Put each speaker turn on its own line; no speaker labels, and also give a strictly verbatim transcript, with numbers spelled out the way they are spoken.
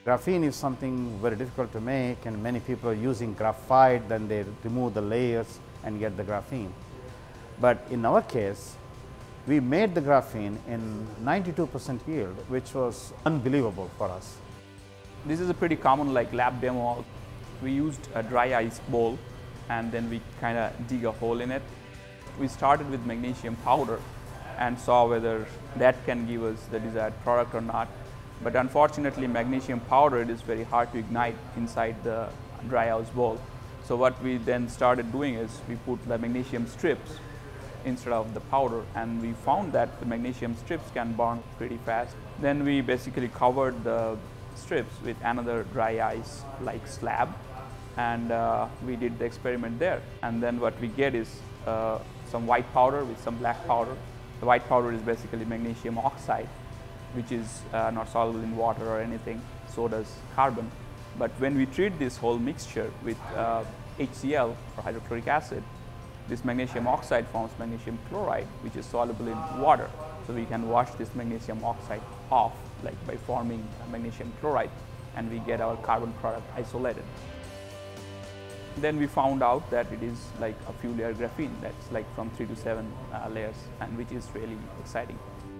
Graphene is something very difficult to make, and many people are using graphite, then they remove the layers and get the graphene. But in our case, we made the graphene in ninety-two percent yield, which was unbelievable for us.
This is a pretty common like lab demo. We used a dry ice bowl and then we kind of dig a hole in it. We started with magnesium powder and saw whether that can give us the desired product or not. But unfortunately, magnesium powder, it is very hard to ignite inside the dry ice bowl. So what we then started doing is we put the magnesium strips instead of the powder, and we found that the magnesium strips can burn pretty fast. Then we basically covered the strips with another dry ice like slab, and uh, we did the experiment there. And then what we get is uh, some white powder with some black powder. The white powder is basically magnesium oxide, which is uh, not soluble in water or anything, so does carbon. But when we treat this whole mixture with uh, H C l or hydrochloric acid, this magnesium oxide forms magnesium chloride, which is soluble in water. So we can wash this magnesium oxide off like by forming magnesium chloride, and we get our carbon product isolated. Then we found out that it is like a few layer graphene, that's like from three to seven uh, layers, and which is really exciting.